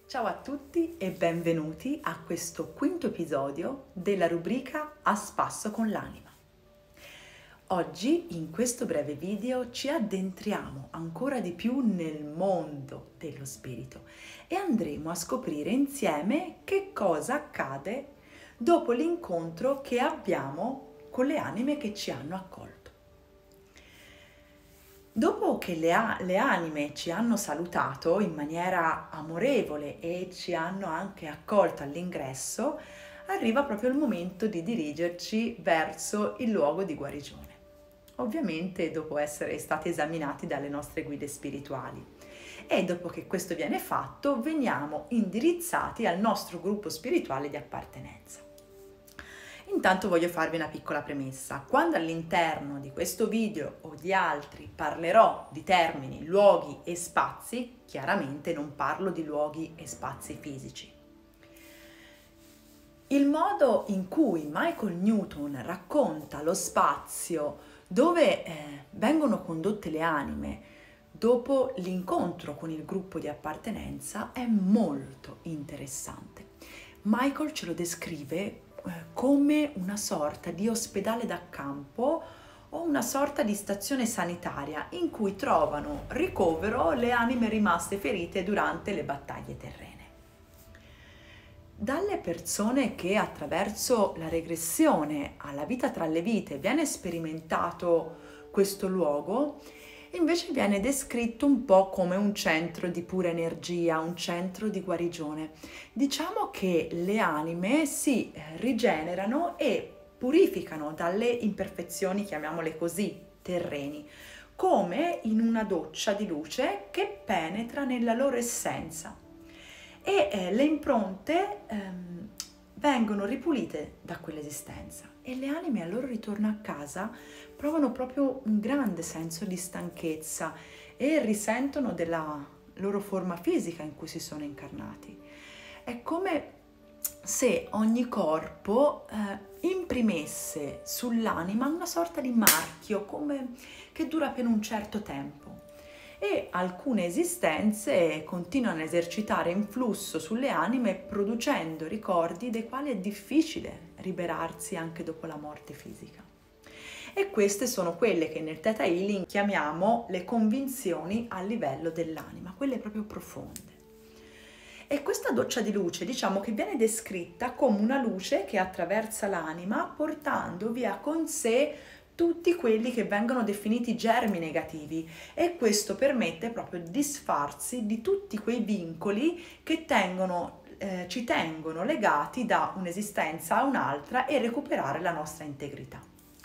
Ciao a tutti e benvenuti a questo quinto episodio della rubrica A spasso con l'anima. Oggi in questo breve video ci addentriamo ancora di più nel mondo dello spirito e andremo a scoprire insieme che cosa accade dopo l'incontro che abbiamo con le anime che ci hanno accolto. Dopo che le anime ci hanno salutato in maniera amorevole e ci hanno anche accolto all'ingresso, arriva proprio il momento di dirigerci verso il luogo di guarigione. Ovviamente dopo essere stati esaminati dalle nostre guide spirituali. E dopo che questo viene fatto, veniamo indirizzati al nostro gruppo spirituale di appartenenza. Intanto voglio farvi una piccola premessa. Quando all'interno di questo video o di altri parlerò di termini, luoghi e spazi, chiaramente non parlo di luoghi e spazi fisici. Il modo in cui Michael Newton racconta lo spazio dove vengono condotte le anime dopo l'incontro con il gruppo di appartenenza è molto interessante. Michael ce lo descrive come una sorta di ospedale da campo o una sorta di stazione sanitaria in cui trovano ricovero le anime rimaste ferite durante le battaglie terrene. Dalle persone che attraverso la regressione alla vita tra le vite viene sperimentato questo luogo, invece viene descritto un po' come un centro di pura energia, un centro di guarigione. Diciamo che le anime si rigenerano e purificano dalle imperfezioni, chiamiamole così, terreni, come in una doccia di luce che penetra nella loro essenza. E le impronte vengono ripulite da quell'esistenza e le anime al loro ritorno a casa provano proprio un grande senso di stanchezza e risentono della loro forma fisica in cui si sono incarnati. È come se ogni corpo imprimesse sull'anima una sorta di marchio che dura per un certo tempo. E alcune esistenze continuano a esercitare influsso sulle anime producendo ricordi dei quali è difficile liberarsi anche dopo la morte fisica. E queste sono quelle che nel Theta Healing chiamiamo le convinzioni a livello dell'anima, quelle proprio profonde. E questa doccia di luce diciamo che viene descritta come una luce che attraversa l'anima portando via con sé tutti quelli che vengono definiti germi negativi e questo permette proprio di disfarsi di tutti quei vincoli che ci tengono legati da un'esistenza a un'altra e recuperare la nostra integrità.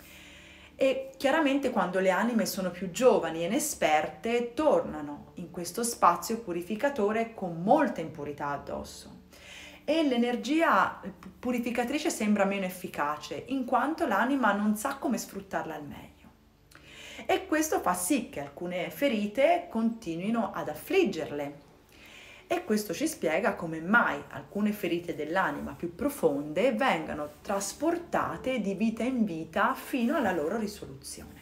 E chiaramente quando le anime sono più giovani e inesperte tornano in questo spazio purificatore con molta impurità addosso. E l'energia purificatrice sembra meno efficace in quanto l'anima non sa come sfruttarla al meglio. E questo fa sì che alcune ferite continuino ad affliggerle. E questo ci spiega come mai alcune ferite dell'anima più profonde vengano trasportate di vita in vita fino alla loro risoluzione.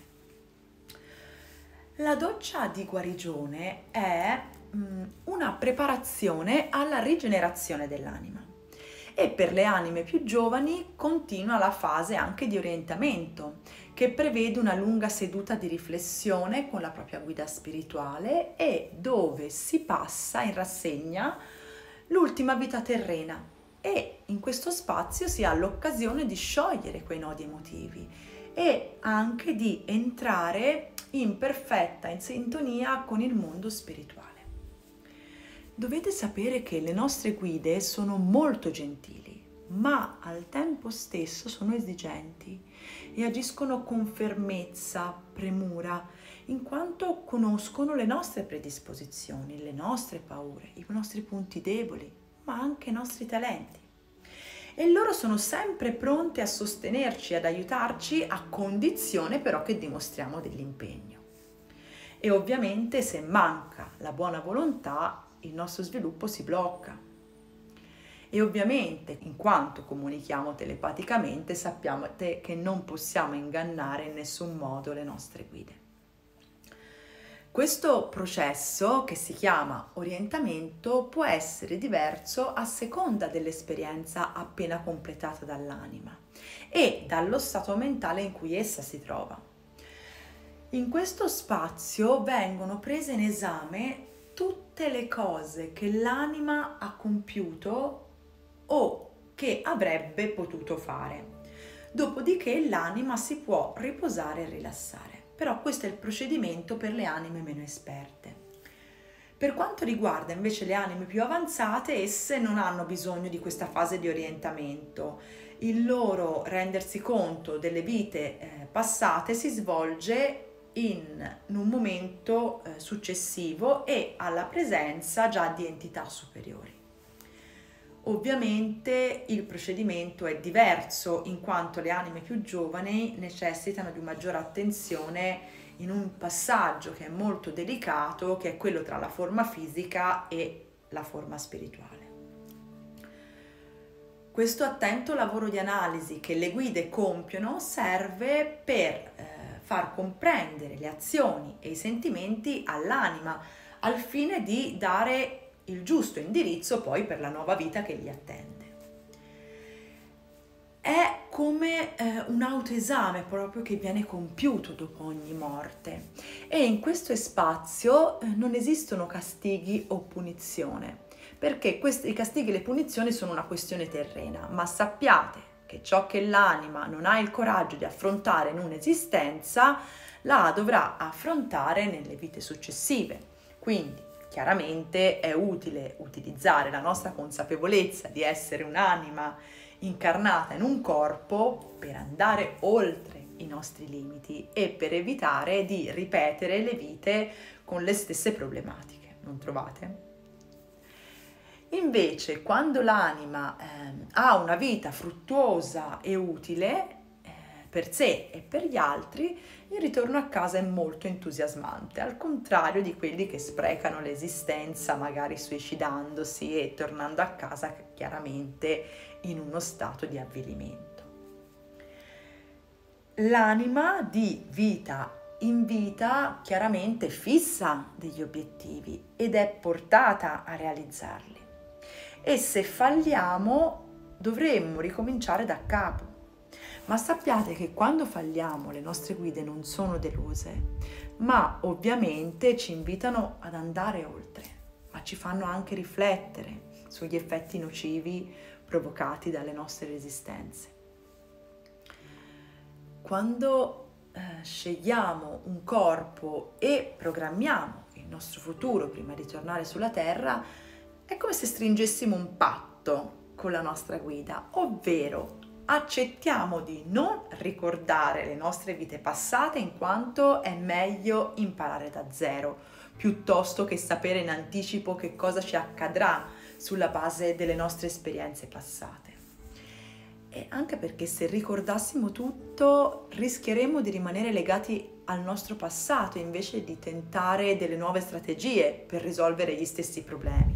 La doccia di guarigione è una preparazione alla rigenerazione dell'anima e per le anime più giovani continua la fase anche di orientamento che prevede una lunga seduta di riflessione con la propria guida spirituale e dove si passa in rassegna l'ultima vita terrena e in questo spazio si ha l'occasione di sciogliere quei nodi emotivi e anche di entrare in perfetta sintonia con il mondo spirituale. Dovete sapere che le nostre guide sono molto gentili, ma al tempo stesso sono esigenti e agiscono con fermezza, premura, in quanto conoscono le nostre predisposizioni, le nostre paure, i nostri punti deboli, ma anche i nostri talenti. E loro sono sempre pronte a sostenerci, ad aiutarci, a condizione però che dimostriamo dell'impegno. E ovviamente se manca la buona volontà, il nostro sviluppo si blocca. E ovviamente, in quanto comunichiamo telepaticamente, sappiamo che non possiamo ingannare in nessun modo le nostre guide. Questo processo, che si chiama orientamento, può essere diverso a seconda dell'esperienza appena completata dall'anima e dallo stato mentale in cui essa si trova. In questo spazio vengono prese in esame tutte le cose che l'anima ha compiuto o che avrebbe potuto fare. Dopodiché l'anima si può riposare e rilassare. Però questo è il procedimento per le anime meno esperte. Per quanto riguarda invece le anime più avanzate, esse non hanno bisogno di questa fase di orientamento. Il loro rendersi conto delle vite passate si svolge in un momento successivo e alla presenza già di entità superiori. Ovviamente il procedimento è diverso in quanto le anime più giovani necessitano di maggiore attenzione in un passaggio che è molto delicato, che è quello tra la forma fisica e la forma spirituale. Questo attento lavoro di analisi che le guide compiono serve per far comprendere le azioni e i sentimenti all'anima, al fine di dare il giusto indirizzo poi per la nuova vita che li attende. È come un autoesame proprio che viene compiuto dopo ogni morte e in questo spazio non esistono castighi o punizione, perché i castighi e le punizioni sono una questione terrena, ma sappiate che ciò che l'anima non ha il coraggio di affrontare in un'esistenza la dovrà affrontare nelle vite successive. Quindi chiaramente è utile utilizzare la nostra consapevolezza di essere un'anima incarnata in un corpo per andare oltre i nostri limiti e per evitare di ripetere le vite con le stesse problematiche, non trovate? Invece, quando l'anima ha una vita fruttuosa e utile per sé e per gli altri, il ritorno a casa è molto entusiasmante, al contrario di quelli che sprecano l'esistenza, magari suicidandosi e tornando a casa chiaramente in uno stato di avvilimento. L'anima di vita in vita chiaramente fissa degli obiettivi ed è portata a realizzarli. E se falliamo dovremmo ricominciare da capo. Ma sappiate che quando falliamo le nostre guide non sono deluse, ma ovviamente ci invitano ad andare oltre, ma ci fanno anche riflettere sugli effetti nocivi provocati dalle nostre resistenze. Quando scegliamo un corpo e programmiamo il nostro futuro prima di tornare sulla Terra, è come se stringessimo un patto con la nostra guida, ovvero accettiamo di non ricordare le nostre vite passate in quanto è meglio imparare da zero, piuttosto che sapere in anticipo che cosa ci accadrà sulla base delle nostre esperienze passate. E anche perché se ricordassimo tutto rischieremo di rimanere legati al nostro passato invece di tentare delle nuove strategie per risolvere gli stessi problemi.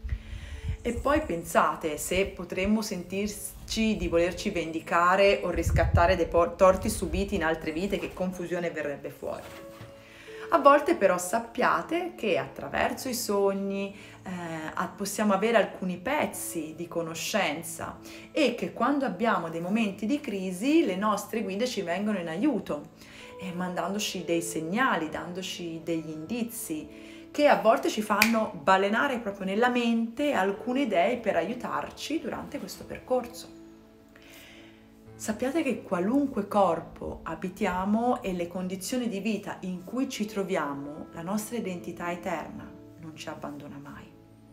E poi pensate se potremmo sentirci di volerci vendicare o riscattare dei torti subiti in altre vite, che confusione verrebbe fuori. A volte però sappiate che attraverso i sogni possiamo avere alcuni pezzi di conoscenza e che quando abbiamo dei momenti di crisi le nostre guide ci vengono in aiuto, mandandoci dei segnali, dandoci degli indizi che a volte ci fanno balenare proprio nella mente alcune idee per aiutarci durante questo percorso. Sappiate che qualunque corpo abitiamo e le condizioni di vita in cui ci troviamo, la nostra identità eterna non ci abbandona mai.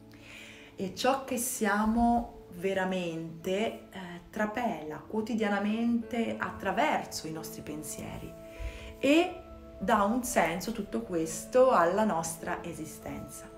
E ciò che siamo veramente trapela quotidianamente attraverso i nostri pensieri e dà un senso tutto questo alla nostra esistenza.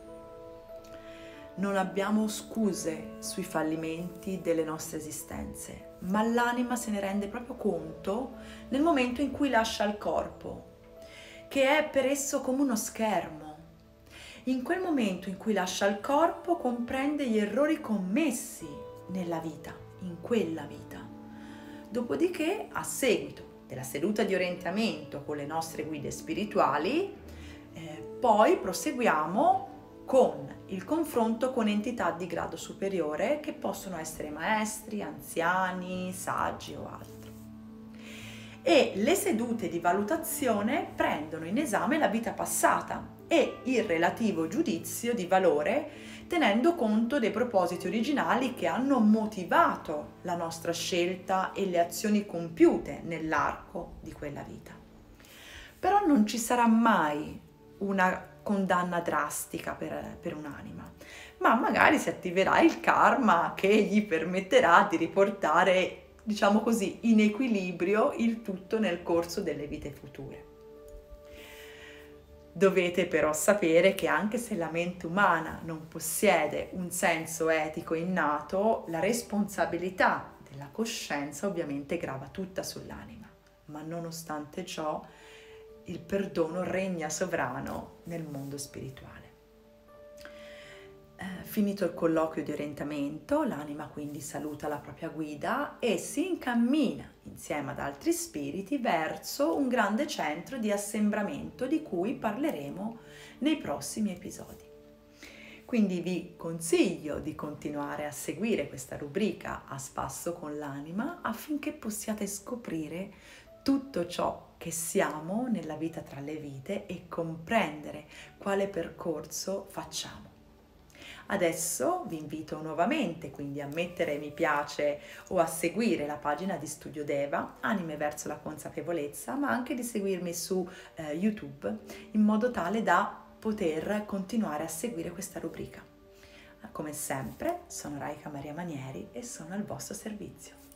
Non abbiamo scuse sui fallimenti delle nostre esistenze, ma l'anima se ne rende proprio conto nel momento in cui lascia il corpo, che è per esso come uno schermo. In quel momento in cui lascia il corpo comprende gli errori commessi nella vita, in quella vita. Dopodiché, a seguito della seduta di orientamento con le nostre guide spirituali, Poi proseguiamo con il confronto con entità di grado superiore che possono essere maestri, anziani, saggi o altro. E le sedute di valutazione prendono in esame la vita passata e il relativo giudizio di valore, tenendo conto dei propositi originali che hanno motivato la nostra scelta e le azioni compiute nell'arco di quella vita. Però non ci sarà mai una condanna drastica per un'anima, ma magari si attiverà il karma che gli permetterà di riportare, diciamo così, in equilibrio il tutto nel corso delle vite future. Dovete però sapere che anche se la mente umana non possiede un senso etico innato, la responsabilità della coscienza ovviamente grava tutta sull'anima, ma nonostante ciò il perdono regna sovrano nel mondo spirituale. Finito il colloquio di orientamento, l'anima quindi saluta la propria guida e si incammina insieme ad altri spiriti verso un grande centro di assembramento di cui parleremo nei prossimi episodi. Quindi vi consiglio di continuare a seguire questa rubrica A Spasso con l'Anima affinché possiate scoprire tutto ciò che siamo nella vita tra le vite e comprendere quale percorso facciamo. Adesso vi invito nuovamente quindi a mettere mi piace o a seguire la pagina di Studio Deva, Anime verso la consapevolezza, ma anche di seguirmi su YouTube in modo tale da poter continuare a seguire questa rubrica. Come sempre, sono Raika Maria Manieri e sono al vostro servizio.